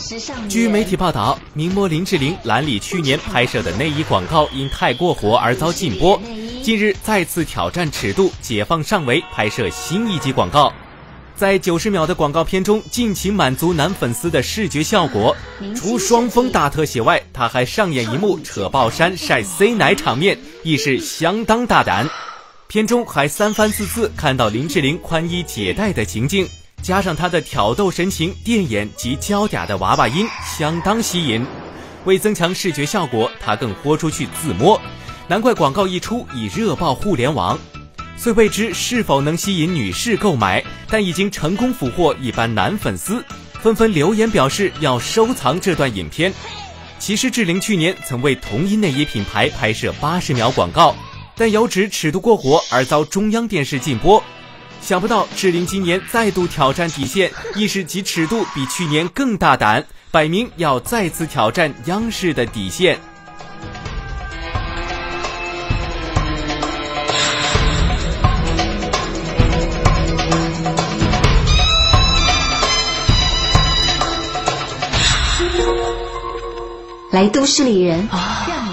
据媒体报道，名模林志玲蓝里去年拍摄的内衣广告因太过火而遭禁播，近日再次挑战尺度，解放上围拍摄新一集广告。在90秒的广告片中，尽情满足男粉丝的视觉效果。除双峰大特写外，他还上演一幕扯爆衫晒 C 奶场面，亦是相当大胆。片中还三番四次看到林志玲宽衣解带的情境，加上她的挑逗神情、电眼及娇嗲的娃娃音，相当吸引。为增强视觉效果，她更豁出去自摸，难怪广告一出已热爆互联网。虽未知是否能吸引女士购买，但已经成功俘获一般男粉丝，纷纷留言表示要收藏这段影片。其实志玲去年曾为同一内衣品牌拍摄80秒广告，但有指尺度过火而遭中央电视禁播。想不到志玲今年再度挑战底线，亦是其尺度比去年更大胆，摆明要再次挑战央视的底线。 来都市丽人，让你